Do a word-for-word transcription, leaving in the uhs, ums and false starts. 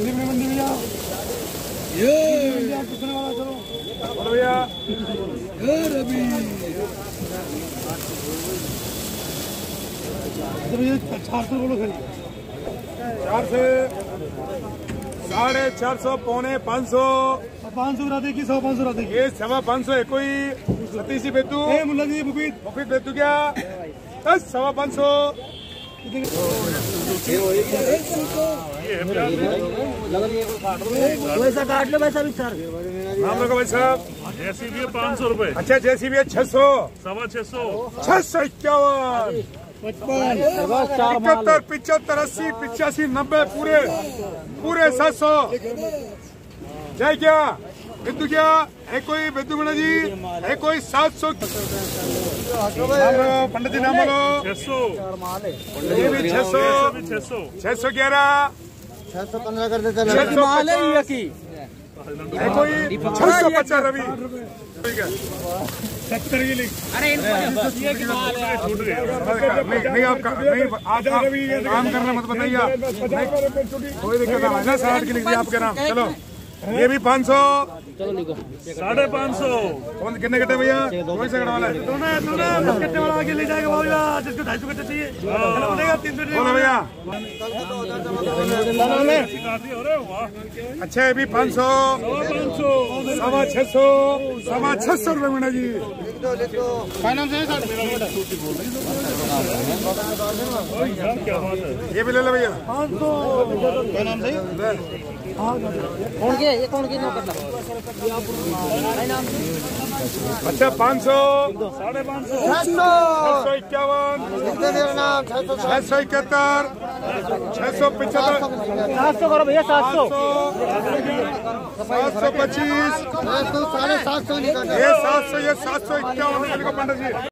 भैया ये कितने वाला चलो भैया ये रवि चार सौ बोलो खाली चार से साढ़े चार सौ पौने पाँच सौ पाँच सौ राधे की सौ पाँच सौ राधे की ये सवा पाँच सौ है कोई सतीश बेतू मुल्ला जी मुफीद मुफीद बेतू क्या दस सवा पाँच सौ वैसा काट लो वैसा भी सर नाम रखो भाई साहब जैसी भी है पाँच सौ रुपए। अच्छा जैसी भी है छह सौ सवा छह सौ छह सौ इक्यावन पचपन इकहत्तर पिछहत्तर अस्सी पिचासी नब्बे पूरे पूरे सात सौ जय क्या बिंदु क्या है कोई बिंदु गुणा जी है कोई सात सौ पंडित जी नाम बोलो छह सौ ये भी छह सौ छह सौ छह सौ ग्यारह छह सौ पंद्रह कर देते छह सौ पचास है कोई छह सौ पचास रवि ठीक है सत्तर की लिख छूट गए। नहीं नहीं आपका नहीं आप काम करना मत बताइए कोई दिक्कत ना है ना साठ की लिख दिया आपके नाम चलो ये भी पाँच सौ साढ़े पाँच सौ कौन कितने कट्टे भैया कौन से कटने वाला है दोनों दोनों कट्टे वाला आगे ले जाएगा भैया जिसको ढाई सौ कट्टे चाहिए बोलेगा तीन सौ बोलो भैया अरे वाह अच्छा ये भी पाँच सौ पाँच सौ सवा छह सौ सवा छह सौ रुपये मीना जी क्या बात है। ये भी ले लो भैया कौन के ये कौन की नौकर अच्छा पाँच सौ साढ़े पाँच सौ छह सौ इक्यावन छह सौ इकहत्तर छह सौ पिछहत्तर सात सौ करो भैया सात सौ सात सौ पच्चीस साढ़े सात सौ ये सात सौ ये सात सौ इक्यावन पंडित जी।